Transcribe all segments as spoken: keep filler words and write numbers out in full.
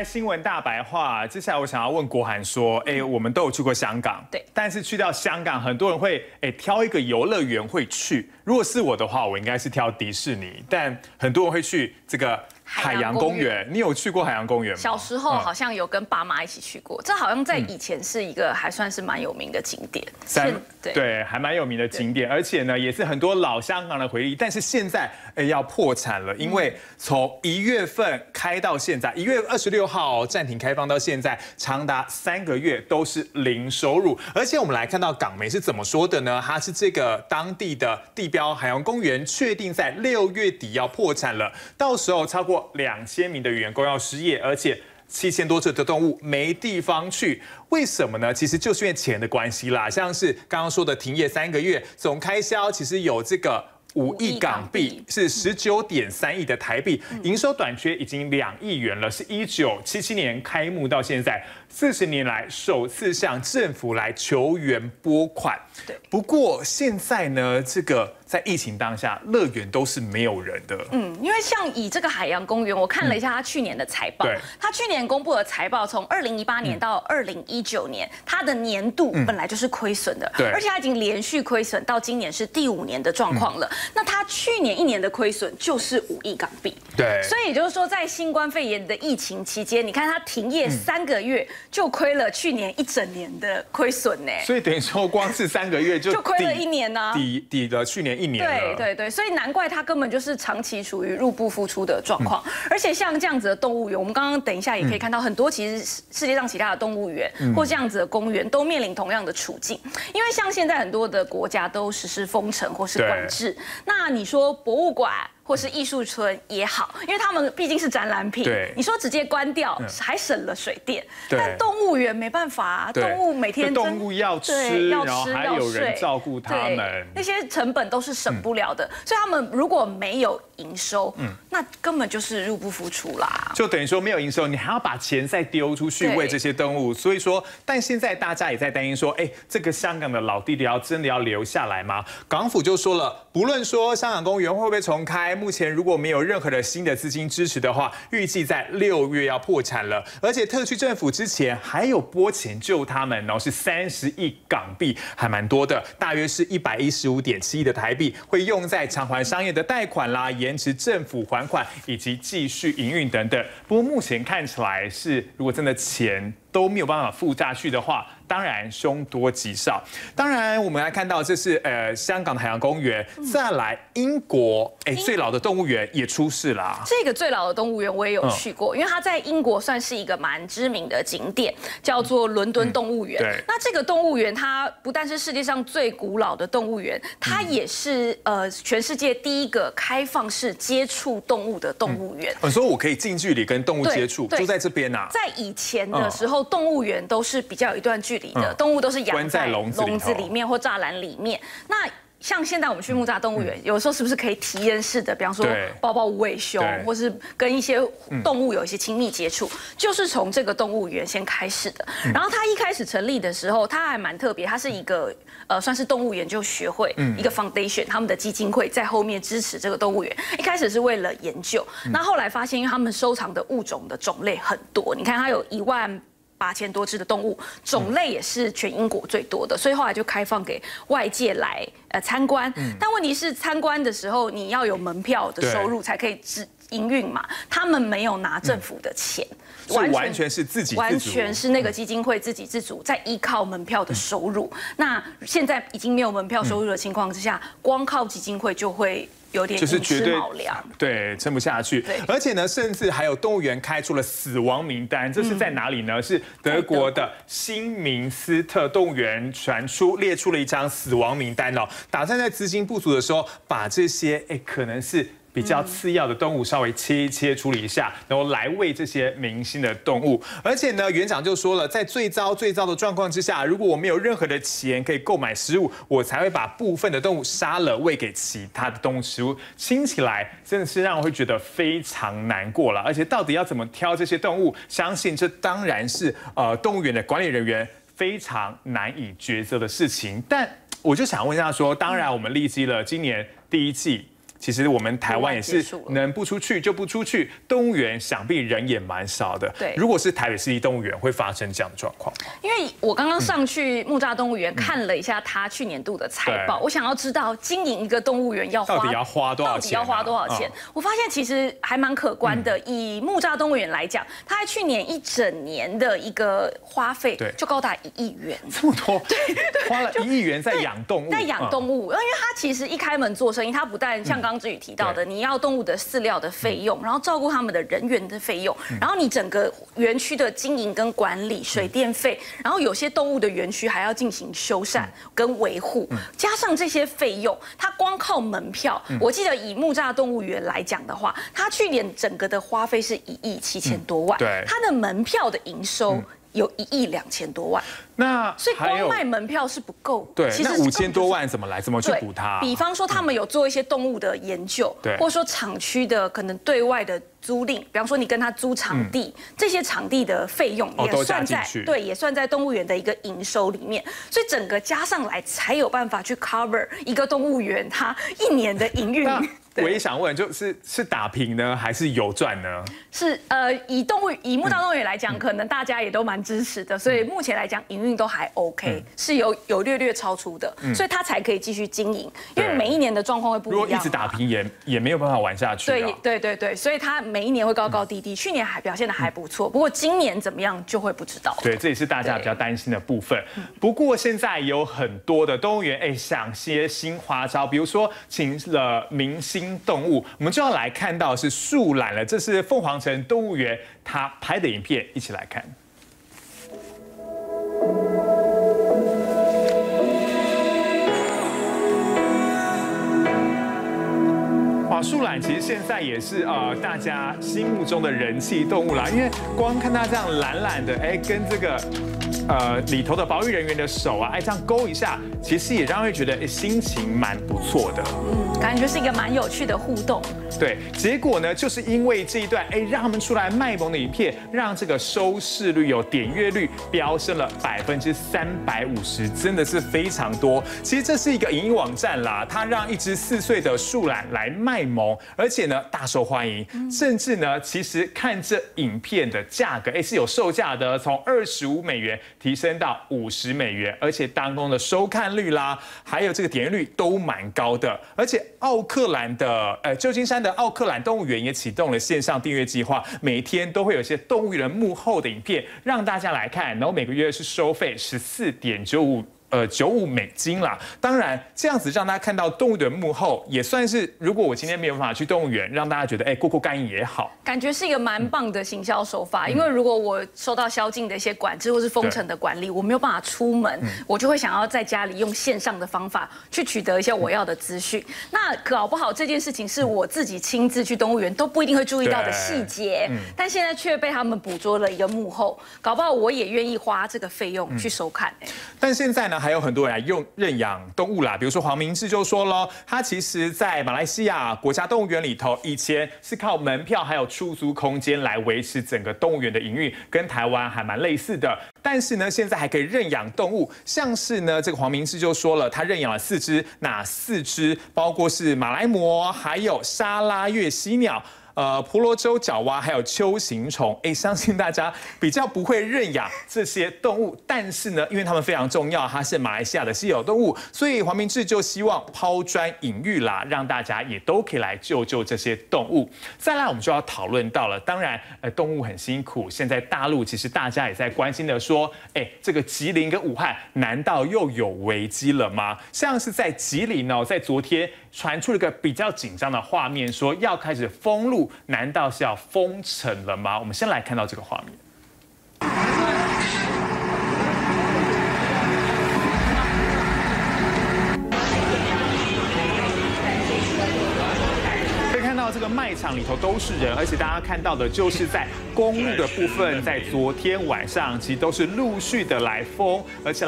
来新闻大白话，接下来我想要问国涵说，哎，我们都有去过香港， 对， 但是去到香港，很多人会哎挑一个游乐园会去。如果是我的话，我应该是挑迪士尼，但很多人会去这个海洋公园。你有去过海洋公园吗？ 小时候好像有跟爸妈一起去过，这好像在以前是一个还算是蛮有名的景点， 三对对，还蛮有名的景点，而且呢，也是很多老香港的回忆。但是现在哎要破产了，因为从一月份开到现在，一月二十六号暂停开放到现在，长达三个月都是零收入。而且我们来看到港媒是怎么说的呢？它是这个当地的地标海洋公园确定在六月底要破产了，到时候超过两千名的员工要失业，而且七千多只的动物没地方去。为什么呢？其实就是因为钱的关系啦。像是刚刚说的停业三个月，总开销其实有这个五亿港币，是十九点三亿的台币，营收短缺已经两亿元了，是一九七七年开幕到现在四十年来首次向政府来求援拨款。 对， 不过现在呢，这个在疫情当下，乐园都是没有人的。 嗯，因为像以这个海洋公园，我看了一下它去年的财报， 对， 它去年公布的财报，从二零一八年到二零一九年，它的年度本来就是亏损的， 对， 而且它已经连续亏损到今年是第五年的状况了。那它去年一年的亏损就是五亿港币， 对， 所以也就是说，在新冠肺炎的疫情期间，你看它停业三个月就亏了去年一整年的亏损呢。 所以等于说，光是三个月就就亏了一年呢、啊， 抵抵了去年一年了。 对对对，所以难怪它根本就是长期处于入不敷出的状况。嗯、而且像这样子的动物园，我们刚刚等一下也可以看到，很多其实世界上其他的动物园、嗯、或这样子的公园都面临同样的处境。因为像现在很多的国家都实施封城或是管制，那你说博物馆或是艺术村也好，因为他们毕竟是展览品，你说直接关掉、嗯、还省了水电，但动物园没办法、啊，动物每天动物要吃， 要然后还有人照顾他们， 那些成本都是省不了的，嗯、所以他们如果没有营收，嗯，那根本就是入不敷出啦。 就等于说没有营收，你还要把钱再丢出去喂这些动物，所以说，但现在大家也在担心说，哎，这个香港的老地标真的要留下来吗？港府就说了，不论说香港公园会不会重开。目前如果没有任何的新的资金支持的话，预计在六月要破产了。而且特区政府之前还有拨钱救他们，然后是三十亿港币，还蛮多的，大约是一百一十五点七亿的台币，会用在偿还商业的贷款啦、延迟政府还款以及继续营运等等。不过目前看起来是，如果真的钱都没有办法付下去的话，当然凶多吉少。当然，我们来看到这是呃香港的海洋公园，再来英国，哎最老的动物园也出事啦。 这个最老的动物园我也有去过，嗯、因为它在英国算是一个蛮知名的景点，叫做伦敦动物园。嗯、 对， 那这个动物园它不但是世界上最古老的动物园，它也是呃全世界第一个开放式接触动物的动物园。 我、嗯、说我可以近距离跟动物接触，就在这边啊。 在以前的时候，嗯、动物园都是比较有一段距离的，嗯、动物都是养在笼子里面或栅栏里面。那像现在我们去木栅动物园，嗯、有时候是不是可以体验式的，比方说抱抱无尾熊，或是跟一些动物有一些亲密接触，嗯、就是从这个动物园先开始的。嗯、然后它一开始成立的时候，它还蛮特别，它是一个呃算是动物研究学会、嗯、一个 foundation， 他们的基金会在后面支持这个动物园。一开始是为了研究，嗯、那后来发现，因为他们收藏的物种的种类很多，你看它有一万八千多只的动物，种类也是全英国最多的，所以后来就开放给外界来呃参观。嗯、但问题是参观的时候，你要有门票的收入才可以支营运嘛，他们没有拿政府的钱。嗯所以完全是自给自足， 完全是那个基金会自给自足，在依靠门票的收入。嗯、那现在已经没有门票收入的情况之下，嗯、光靠基金会就会有点就是绝对对撑不下去。而且呢，甚至还有动物园开出了死亡名单，这是在哪里呢？嗯、是德国的新明斯特动物园传出列出了一张死亡名单哦，打算在资金不足的时候，把这些哎可能是比较次要的动物稍微切一切处理一下，然后来喂这些明星的动物。而且呢，园长就说了，在最糟最糟的状况之下，如果我没有任何的钱可以购买食物，我才会把部分的动物杀了喂给其他的动物食物。听起来真的是让我会觉得非常难过了。而且到底要怎么挑这些动物，相信这当然是呃动物园的管理人员非常难以抉择的事情。但我就想问一下说，当然我们历经了今年第一季其实我们台湾也是能不出去就不出去，动物园想必人也蛮少的。 对， 如果是台北市立动物园，会发生这样的状况吗？ 因为我刚刚上去木栅动物园看了一下他去年度的财报，我想要知道经营一个动物园要花到底要花多少钱？ 到底要花多少钱？我发现其实还蛮可观的。以木栅动物园来讲，它在去年一整年的一个花费就高达一亿元， 这么多，对，花了一亿元在养动物， 在养动物。因为它其实一开门做生意，它不但像刚刚志宇提到的，你要动物的饲料的费用，然后照顾他们的人员的费用，然后你整个园区的经营跟管理、水电费，然后有些动物的园区还要进行修缮跟维护，加上这些费用，它光靠门票，我记得以木栅动物园来讲的话，它去年整个的花费是一亿七千多万， 对， 它的门票的营收有一亿两千多万。 那所以光卖门票是不够， 对，那五千多万怎么来？怎么去补它？ 比方说，他们有做一些动物的研究， 对， 或者说厂区的可能对外的租赁，比方说你跟他租场地，这些场地的费用也算在对，也算在动物园的一个营收里面。所以整个加上来，才有办法去 cover 一个动物园它一年的营运。 我也想问，就是是打平呢，还是有赚呢？ 是呃，以动物以木栅动物园来讲，可能大家也都蛮支持的，所以目前来讲营运都还 OK， 是有有略略超出的，所以它才可以继续经营。因为每一年的状况会不一样， 如果一直打平也也没有办法玩下去。 对对对对，所以它每一年会高高低低。去年还表现的还不错，不过今年怎么样就会不知道。 对，这也是大家比较担心的部分。不过现在有很多的动物园哎想些新花招，比如说请了明星动物，我们就要来看到是树懒了。这是凤凰城动物园他拍的影片，一起来看。哇，树懒其实现在也是呃大家心目中的人气动物啦，因为光看它这样懒懒的，哎，跟这个呃里头的保育人员的手啊，哎这样勾一下，其实也让人觉得哎心情蛮不错的。 嗯，感觉是一个蛮有趣的互动。 对，结果呢，就是因为这一段哎让他们出来卖萌的影片，让这个收视率有点阅率飙升了百分之三百五十，真的是非常多。其实这是一个影音网站啦，它让一只四岁的树懒来卖萌，而且呢大受欢迎，甚至呢其实看这影片的价格，哎是有售价的，从二十五美元提升到五十美元，而且当中的收看率啦，还有这个点阅率都蛮高的，而且奥克兰的呃旧金山的奥克兰动物园也启动了线上订阅计划，每天都会有一些动物园幕后的影片让大家来看，然后每个月是收费十四点九五。呃，九五美金啦。当然，这样子让大家看到动物园幕后，也算是如果我今天没有办法去动物园，让大家觉得哎过过干瘾也好。 感觉是一个蛮棒的行销手法，因为如果我受到宵禁的一些管制或是封城的管理，我没有办法出门，我就会想要在家里用线上的方法去取得一些我要的资讯。那搞不好这件事情是我自己亲自去动物园都不一定会注意到的细节，但现在却被他们捕捉了一个幕后，搞不好我也愿意花这个费用去收看。哎， 但现在呢？还有很多人来用认养动物啦，比如说黄明志就说咯，他其实在马来西亚国家动物园里头，以前是靠门票还有出租空间来维持整个动物园的营运，跟台湾还蛮类似的。但是呢，现在还可以认养动物，像是呢，这个黄明志就说了，他认养了四只，哪四只？包括是马来貘，还有沙拉越犀鸟。呃，婆罗洲角蛙还有秋行虫，哎，相信大家比较不会认养这些动物，但是呢，因为它们非常重要，它是马来西亚的稀有动物，所以黄明志就希望抛砖引玉啦，让大家也都可以来救救这些动物。再来，我们就要讨论到了，当然，呃，动物很辛苦，现在大陆其实大家也在关心的说，哎，这个吉林跟武汉难道又有危机了吗？像是在吉林哦，在昨天传出了一个比较紧张的画面，说要开始封路。难道是要封城了吗？我们先来看到这个画面。可以看到这个卖场里头都是人，而且大家看到的就是在公路的部分，在昨天晚上其实都是陆续的来封，而且来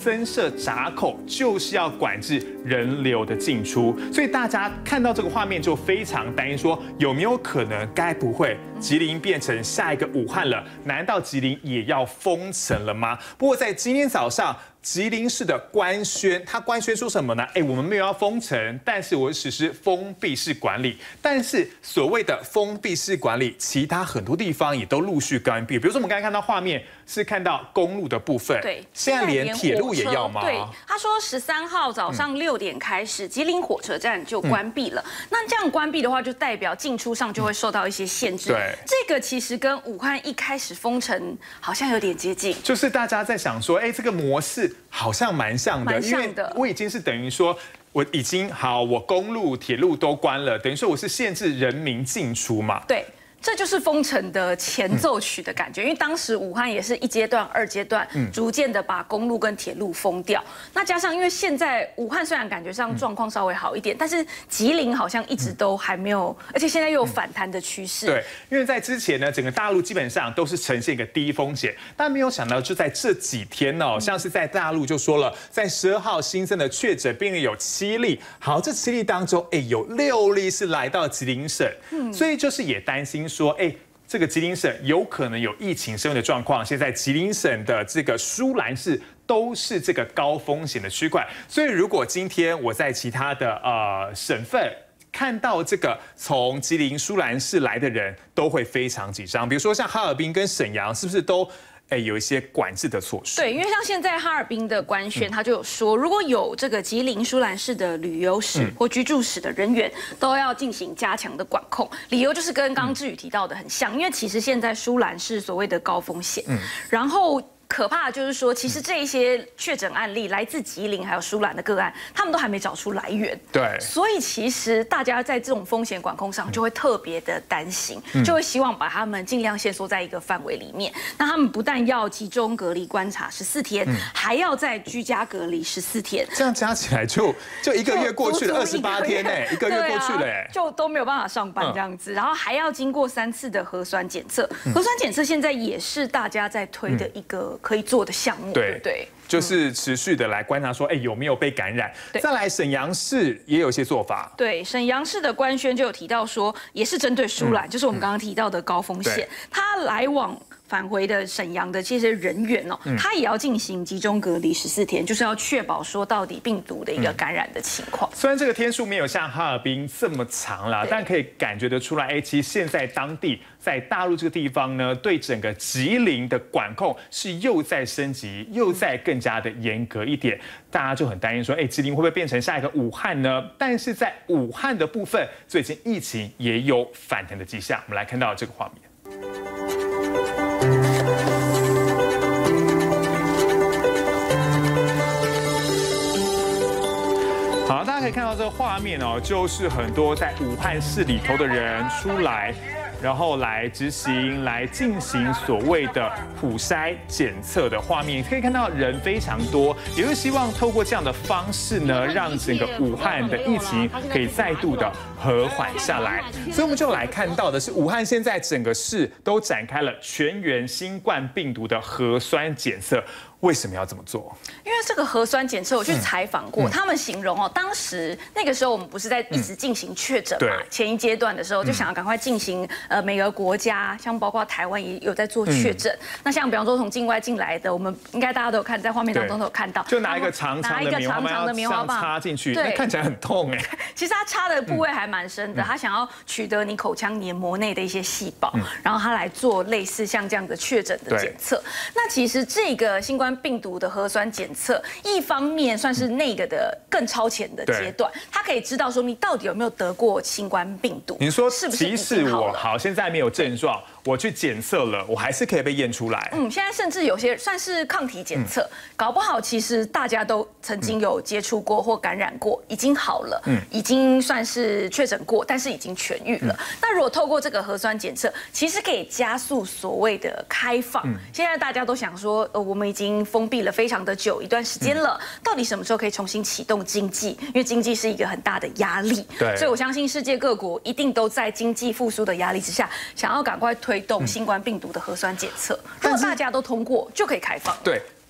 增设闸口，就是要管制人流的进出。所以大家看到这个画面就非常担心，说有没有可能，该不会吉林变成下一个武汉了？难道吉林也要封城了吗？不过在今天早上，吉林市的官宣，他官宣说什么呢？哎，我们没有要封城，但是我实施封闭式管理。但是所谓的封闭式管理，其他很多地方也都陆续关闭。比如说我们刚才看到画面是看到公路的部分， 对， 现在连铁路也要吗？ 对，他说十三号早上六点开始，吉林火车站就关闭了。嗯、那这样关闭的话，就代表进出上就会受到一些限制。 对， 这个其实跟武汉一开始封城好像有点接近。 就是大家在想说，哎，这个模式好像蛮像的， 因为我已经是等于说。我已经好，我公路、铁路都关了，等于说我是限制人民进出嘛？ 对。这就是封城的前奏曲的感觉，因为当时武汉也是一阶段、二阶段，逐渐的把公路跟铁路封掉。那加上因为现在武汉虽然感觉上状况稍微好一点，但是吉林好像一直都还没有，而且现在又有反弹的趋势。 对，因为在之前呢，整个大陆基本上都是呈现一个低风险，但没有想到就在这几天哦，像是在大陆就说了，在十二号新增的确诊病例有七例，好，这七例当中，哎，有六例是来到吉林省，所以就是也担心。说，哎，这个吉林省有可能有疫情升温的状况。现在吉林省的这个舒兰市都是这个高风险的区块，所以如果今天我在其他的呃省份看到这个从吉林舒兰市来的人，都会非常紧张。比如说像哈尔滨跟沈阳，是不是都？哎，有一些管制的措施。 对，因为像现在哈尔滨的官宣，他就有说，如果有这个吉林舒兰市的旅游史或居住史的人员，都要进行加强的管控。理由就是跟刚刚志宇提到的很像，因为其实现在舒兰是所谓的高风险，然后。可怕的就是说，其实这一些确诊案例来自吉林还有舒兰的个案，他们都还没找出来源。 对， 所以其实大家在这种风险管控上就会特别的担心，就会希望把他们尽量限缩在一个范围里面。那他们不但要集中隔离观察十四天，还要在居家隔离十四天。 这样加起来就就一个月过去了，二十八天呢，一个月过去了，哎， 就都没有办法上班这样子，然后还要经过三次的核酸检测。核酸检测现在也是大家在推的一个。可以做的项目，对对， 就是持续的来观察说，哎，有没有被感染？再来，沈阳市也有一些做法。 对，沈阳市的官宣就有提到说，也是针对舒兰，就是我们刚刚提到的高风险，它来往。返回的沈阳的这些人员哦，他也要进行集中隔离十四天，就是要确保说到底病毒的一个感染的情况。 虽然这个天数没有像哈尔滨这么长啦，但可以感觉得出来，哎，其实现在当地在大陆这个地方呢，对整个吉林的管控是又在升级，又在更加的严格一点。大家就很担心说，哎，吉林会不会变成下一个武汉呢？但是在武汉的部分，最近疫情也有反弹的迹象。我们来看到这个画面。好，大家可以看到这个画面哦，就是很多在武汉市里头的人出来，然后来执行、来进行所谓的普筛检测的画面，可以看到人非常多，也是希望透过这样的方式呢，让整个武汉的疫情可以再度的和缓下来。所以我们就来看到的是，武汉现在整个市都展开了全员新冠病毒的核酸检测。为什么要这么做？ 因为这个核酸检测，我去采访过，嗯、他们形容哦，当时那个时候我们不是在一直进行确诊嘛、嗯，前一阶段的时候就想要赶快进行，呃，每个国家像包括台湾也有在做确诊、嗯。那像比方说从境外进来的，我们应该大家都有看，在画面当中都有看到， 就拿一个长长的棉花棒，棉花棒插进去，那看起来很痛哎。 其实他插的部位还蛮深的，他想要取得你口腔黏膜内的一些细胞，然后他来做类似像这样的确诊的检测。那其实这个新冠病毒的核酸检测，一方面算是那个的更超前的阶段，它可以知道说你到底有没有得过新冠病毒。 你说， 是不是即使我好现在没有症状，我去检测了，我还是可以被验出来。 嗯，现在甚至有些算是抗体检测，嗯、搞不好其实大家都曾经有接触过或感染过，已经好了，嗯，已经算是确诊过，但是已经痊愈了。嗯、那如果透过这个核酸检测，其实可以加速所谓的开放。嗯、现在大家都想说，呃，我们已经封闭了非常的久一段时间了，嗯、到底什么时候可以重新启动经济？因为经济是一个很大的压力，对，所以我相信世界各国一定都在经济复苏的压力之下，想要赶快推动新冠病毒的核酸检测。如果大家都通过，就可以开放。 对。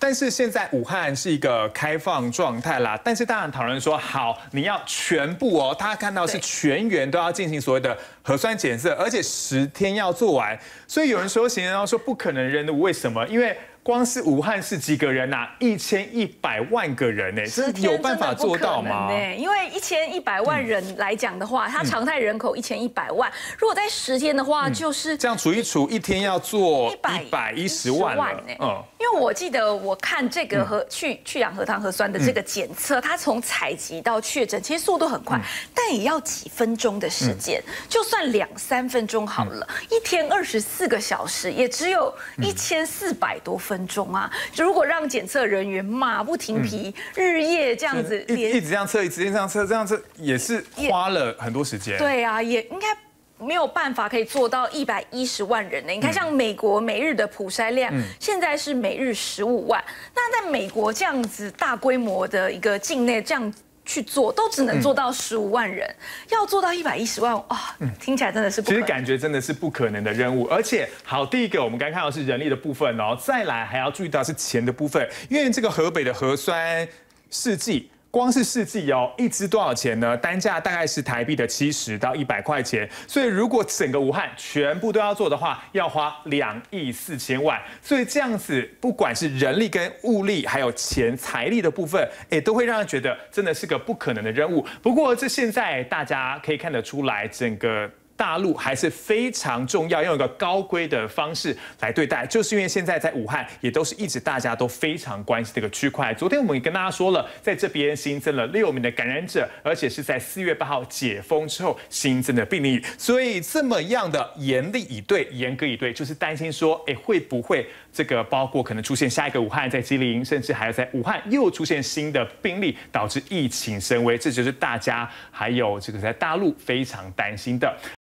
但是现在武汉是一个开放状态啦，但是当然讨论说，好，你要全部哦，大家看到是全员都要进行所谓的核酸检测，而且十天要做完，所以有人说，行人要说不可能任务，为什么？因为光是武汉市几个人呐、啊？一千一百万个人呢、欸，这有办法做到吗？ 因为一千一百万人来讲的话，嗯、它常态人口一千一百万，如果在十天的话，就是、 嗯、这样除一除，一天要做一百一十万了。 嗯，因为我记得我看这个核、嗯、去去氧核糖核酸的这个检测，嗯、它从采集到确诊，其实速度很快，嗯、但也要几分钟的时间，嗯、就算两三分钟好了，嗯、一天二十四个小时，也只有一千四百多分。分钟啊！如果让检测人员马不停蹄、嗯、日夜这样子， 一一直这样测，一直这样测，这样测也是花了很多时间。 对啊，也应该没有办法可以做到一百一十万人呢。你看，像美国每日的普筛量，嗯、现在是每日十五万。那在美国这样子大规模的一个境内这样去做，都只能做到十五万人，嗯、要做到一百一十万啊，哦，听起来真的是不可能。 其实感觉真的是不可能的任务。而且，好，第一个我们刚刚看到是人力的部分哦，再来还要注意到是钱的部分，因为这个河北的核酸试剂。光是试剂哦，一支多少钱呢？单价大概是台币的七十到一百块钱。所以如果整个武汉全部都要做的话，要花两亿四千万。所以这样子，不管是人力跟物力，还有钱财力的部分，哎，都会让人觉得真的是个不可能的任务。不过这现在大家可以看得出来，整个大陆还是非常重要，用一个高规的方式来对待，就是因为现在在武汉也都是一直大家都非常关心这个区块。昨天我们也跟大家说了，在这边新增了六名的感染者，而且是在四月八号解封之后新增的病例，所以这么样的严厉以对、严格以对，就是担心说，哎，会不会这个包括可能出现下一个武汉在吉林，甚至还有在武汉又出现新的病例，导致疫情升温，这就是大家还有这个在大陆非常担心的。